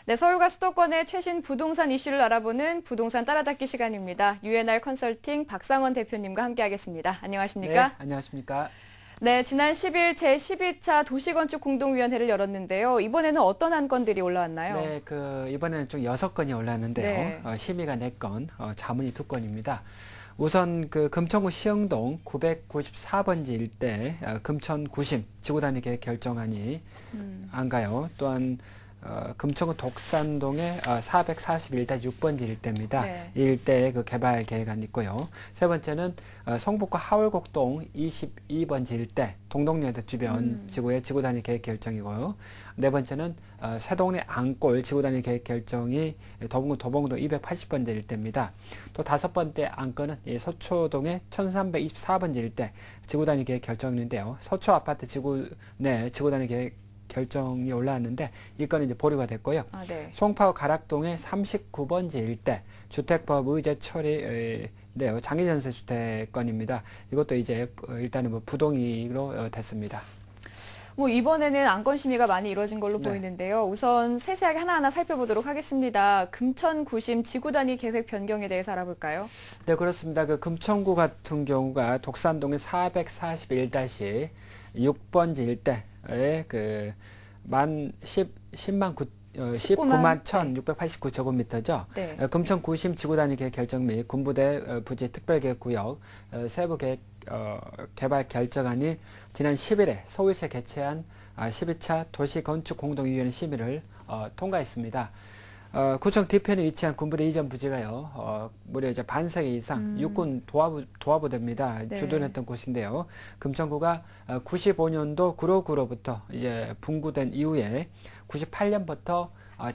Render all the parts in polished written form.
네, 서울과 수도권의 최신 부동산 이슈를 알아보는 부동산 따라잡기 시간입니다. UNR 컨설팅 박상원 대표님과 함께하겠습니다. 네, 안녕하십니까? 안녕하십니까? 네, 지난 10일 제12차 도시건축 공동위원회를 열었는데요. 이번에는 어떤 안건들이 올라왔나요? 네, 이번에는 총 6건이 올랐는데요. 네. 심의가 4건, 자문이 2건입니다. 우선 금천구 시흥동 994번지 일대 금천 구심 지구단위 계획 결정안이 안가요. 또한 금천구 독산동의 441-6번지 일대입니다. 네. 이 일대의 개발 계획안이 있고요. 세 번째는 성북구 하월곡동 22번지 일대 동덕여대 주변 지구의 지구단위 계획 결정이고요. 네 번째는 새동네 안골 지구단위 계획 결정이 도봉동 280번지 일대입니다. 또 다섯 번째 안건은 서초동의 1324번지 일대 지구단위 계획 결정인데요. 서초 아파트 지구 내 지구단위 계획 결정이 올라왔는데 이 건은 이제 보류가 됐고요. 네. 송파구 가락동의 39번지 일대 주택법 의제 처리인데요. 장기전세 주택건입니다. 이것도 이제 일단은 부동의로 됐습니다. 이번에는 안건 심의가 많이 이루어진 걸로 네. 보이는데요. 우선 세세하게 하나하나 살펴보도록 하겠습니다. 금천 구심 지구단위 계획 변경에 대해서 알아볼까요? 네, 그렇습니다. 금천구 같은 경우가 독산동의 441-6번지 일대에 만 19만 1,689제곱미터죠. 네. 금천 구심 지구단위 계획 결정 및 군부대 부지 특별계획구역 세부 계획 개발 결정안이 지난 10일에 서울시에 개최한 12차 도시건축공동위원회 심의를 통과했습니다. 구청 뒤편에 위치한 군부대 이전 부지가요, 무려 이제 반세기 이상 육군 도하부대입니다. 네. 주둔했던 곳인데요. 금천구가 95년도 9.5구로부터 이제 분구된 이후에 98년부터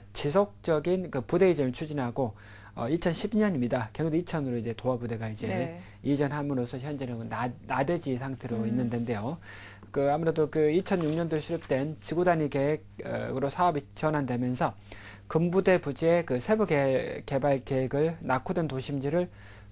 지속적인 부대 이전을 추진하고 2012년입니다. 경기도 이천으로 이제 도하부대가 이제 네. 이전함으로써 현재는 나대지 상태로 있는 데인데요. 아무래도 2006년도에 수립된 지구단위 계획으로 사업이 전환되면서 군부대 부지의 세부 개발 계획을 낙후된 도심지를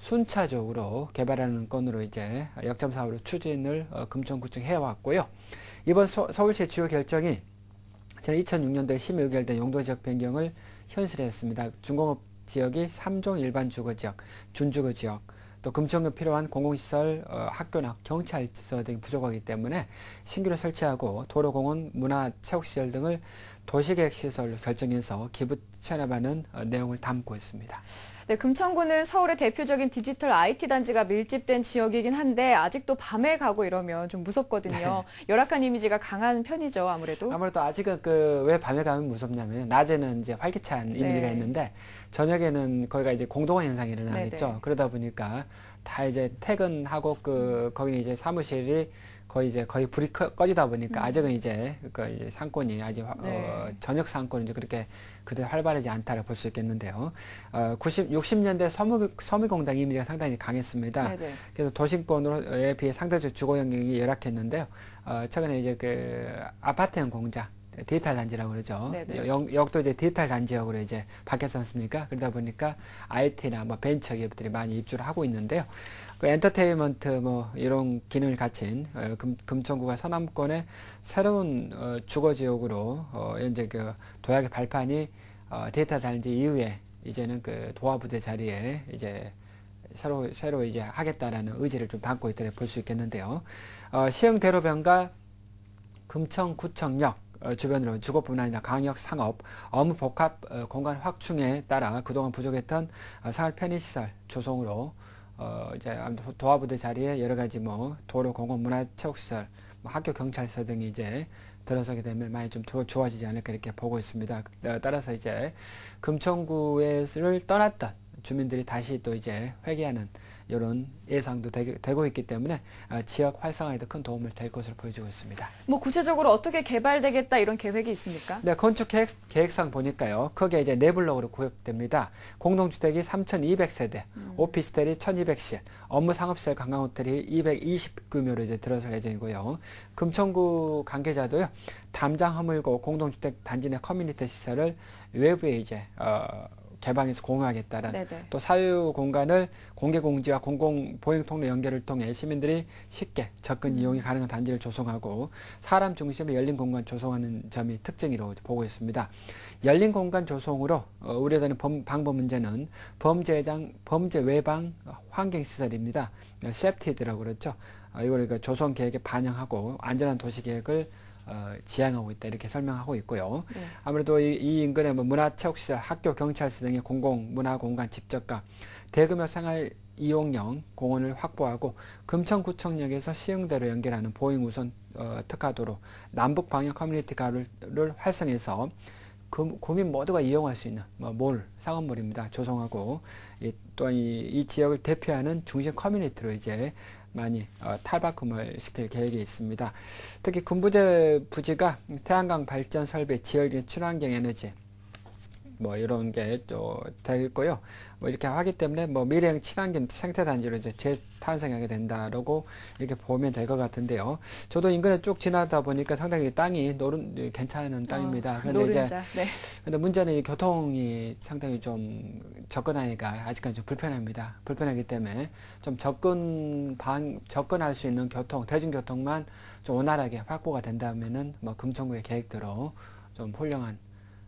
순차적으로 개발하는 건으로 이제 역점 사업으로 추진을 금천구청이 해왔고요. 이번 서울시 주요 결정이 지난 2006년도에 심의 의결된 용도지역 변경을 현실화했습니다. 중공업 지역이 3종 일반 주거지역, 준주거지역, 또 금천구에 필요한 공공시설, 학교나 경찰서 등이 부족하기 때문에 신규로 설치하고 도로공원, 문화체육시설 등을 도시계획시설로 결정해서 기부 체납하는 내용을 담고 있습니다. 네, 금천구는 서울의 대표적인 디지털 IT 단지가 밀집된 지역이긴 한데 아직도 밤에 가고 이러면 좀 무섭거든요. 열악한 이미지가 강한 편이죠, 아무래도. 아무래도 아직은 왜 밤에 가면 무섭냐면 낮에는 이제 활기찬 이미지가 있는데 저녁에는 거기가 이제 공동화 현상이 일어나겠죠. 네네. 그러다 보니까 다 이제 퇴근하고 거기는 이제 사무실이 거의 불이 꺼지다 보니까 아직은 이제 이제 상권이 아직 네. 저녁 상권은 이제 그렇게 그대로 활발하지 않다라고 볼 수 있겠는데요. 60년대 서미공당 이미지가 상당히 강했습니다. 네네. 그래서 도심권에 비해 상대적으로 주거 환경이 열악했는데요. 최근에 이제 아파트형 공장 디지털 단지라고 그러죠. 네네. 역도 이제 디지털 단지역으로 이제 바뀌었지 않습니까? 그러다 보니까 IT나 벤처 기업들이 많이 입주를 하고 있는데요. 엔터테인먼트 이런 기능을 갖춘 금천구가 서남권의 새로운 주거 지역으로 현재 도약의 발판이 디지털 단지 이후에 이제는 도하부대 자리에 이제 새로 이제 하겠다라는 의지를 좀 담고 있다고 볼 수 있겠는데요. 시흥 대로변과 금천구청역 주변으로 주거뿐 아니라 강역 상업, 업무 복합 공간 확충에 따라 그동안 부족했던 생활 편의시설 조성으로 이제 도하부대 자리에 여러 가지 도로, 공원, 문화체육시설, 학교, 경찰서 등이 이제 들어서게 되면 많이 좀 좋아지지 않을까 이렇게 보고 있습니다. 따라서 이제 금천구를 떠났던 주민들이 다시 또 이제 회귀하는 이런 예상도 되고 있기 때문에 지역 활성화에도 큰 도움을 될 것으로 보여지고 있습니다. 구체적으로 어떻게 개발되겠다 이런 계획이 있습니까? 네, 건축 계획상 보니까요. 크게 이제 네 블록으로 구역됩니다. 공동주택이 3,200세대, 오피스텔이 1,200실, 업무 상업시설 관광호텔이 220규모로 이제 들어설 예정이고요. 금천구 관계자도요. 담장 허물고 공동주택 단지 내 커뮤니티 시설을 외부에 이제 개방해서 공유하겠다는 네네. 또 사유 공간을 공개공지와 공공 보행 통로 연결을 통해 시민들이 쉽게 접근 이용이 가능한 단지를 조성하고 사람 중심의 열린 공간 조성하는 점이 특징이라고 보고 있습니다. 열린 공간 조성으로 우려되는 방법 문제는 범죄 외방 환경시설입니다. 세프티드라고 그랬죠. 이걸 조성 계획에 반영하고 안전한 도시 계획을 지향하고 있다 이렇게 설명하고 있고요. 네. 아무래도 이 인근에 뭐 문화체육시설, 학교, 경찰서 등의 공공 문화공간 집적과 대규모 생활 이용형 공원을 확보하고 금천구청역에서 시흥대로 연결하는 보행 우선 특화도로 남북 방향 커뮤니티 가로를 활성해서 구민 모두가 이용할 수 있는 몰, 상업몰입니다. 조성하고 또한 이 지역을 대표하는 중심 커뮤니티로 이제 많이 탈바꿈을 시킬 계획이 있습니다. 특히 군부대 부지가 태양광 발전 설비, 지역의 친환경 에너지 뭐 이런 게 또 되겠고요. 뭐 이렇게 하기 때문에 뭐 미래형 친환경 생태 단지로 이제 재탄생하게 된다라고 이렇게 보면 될 것 같은데요. 저도 인근에 쭉 지나다 보니까 상당히 땅이 괜찮은 땅입니다. 노른자. 네. 근데 문제는 이 교통이 상당히 좀 접근하니까 아직까지 좀 불편합니다. 불편하기 때문에 좀 접근할 수 있는 대중교통만 좀 원활하게 확보가 된다면은 뭐 금천구의 계획대로 좀 훌륭한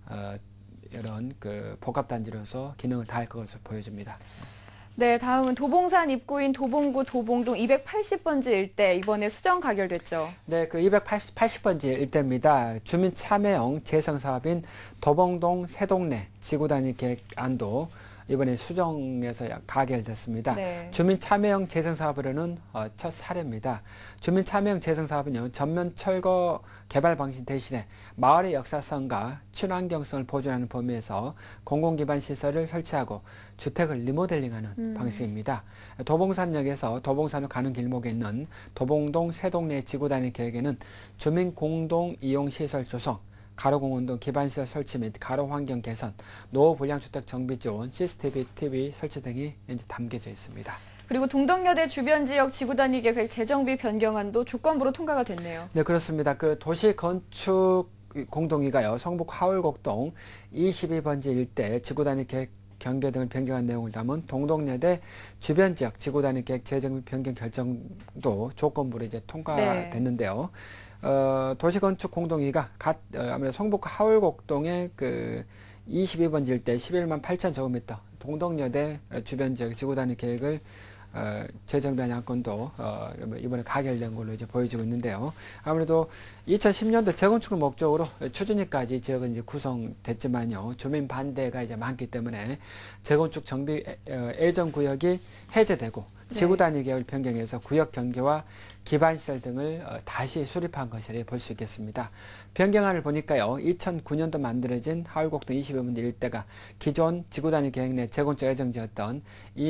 이런 복합단지로서 기능을 다할 것으로 보여집니다. 네, 다음은 도봉산 입구인 도봉구 도봉동 280번지 일대 이번에 수정 가결됐죠. 네, 그 280번지 일대입니다. 주민 참여형 재생 사업인 도봉동 새동네 지구단위 계획안도 이번에 수정에서 가결됐습니다. 네. 주민 참여형 재생 사업으로는 첫 사례입니다. 주민 참여형 재생 사업은요, 전면 철거 개발 방식 대신에 마을의 역사성과 친환경성을 보존하는 범위에서 공공기반 시설을 설치하고 주택을 리모델링하는 방식입니다. 도봉산역에서 도봉산으로 가는 길목에 있는 도봉동 새동네 지구단위 계획에는 주민 공동 이용 시설 조성, 가로공원 등 기반시설 설치 및 가로환경 개선, 노후 불량주택 정비 지원, CCTV 설치 등이 이제 담겨져 있습니다. 그리고 동덕여대 주변 지역 지구단위 계획 재정비 변경안도 조건부로 통과가 됐네요. 네, 그렇습니다. 그 도시건축 공동위가요, 성북 하울곡동 22번지 일대 지구단위 계획 경계 등을 변경한 내용을 담은 동덕여대 주변 지역 지구단위 계획 재정비 변경 결정도 조건부로 이제 통과됐는데요. 도시건축 공동위가 아무래도 성북 하울곡동의 그 22번지 일대 11만 8천 제곱미터 동덕여대 주변 지역 지구단위 계획을 재정비한 안건도 이번에 가결된 걸로 이제 보여지고 있는데요. 아무래도 2010년도 재건축을 목적으로 추진위까지 지역은 이제 구성됐지만요, 주민 반대가 이제 많기 때문에 재건축 정비 예정 구역이 해제되고 지구단위 계획을 변경해서 구역 경계와 기반시설 등을 다시 수립한 것이라 볼 수 있겠습니다. 변경안을 보니까요, 2009년도 만들어진 하울곡동 22번지 일대가 기존 지구단위 계획 내 재건축 예정지였던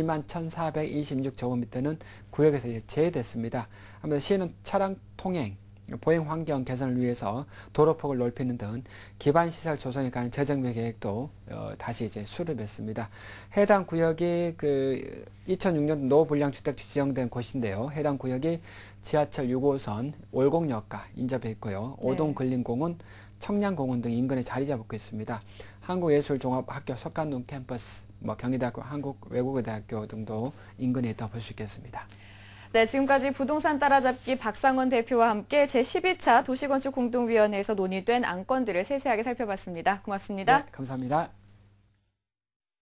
21,426제곱미터는 구역에서 이제 제외됐습니다. 아무래도 시는 차량 통행, 보행 환경 개선을 위해서 도로폭을 넓히는 등 기반시설 조성에 관한 재정비 계획도 다시 이제 수립했습니다. 해당 구역이 그 2006년 노불량주택지 지정된 곳인데요. 해당 구역이 지하철 6호선 올곡역과 인접해 있고요. 오동근린공원, 청량공원 등 인근에 자리 잡고 있습니다. 한국예술종합학교 석간동 캠퍼스, 경희대학교 한국외국어대학교 등도 인근에 있다고 볼 수 있겠습니다. 네, 지금까지 부동산 따라잡기 박상원 대표와 함께 제12차 도시건축공동위원회에서 논의된 안건들을 세세하게 살펴봤습니다. 고맙습니다. 네, 감사합니다.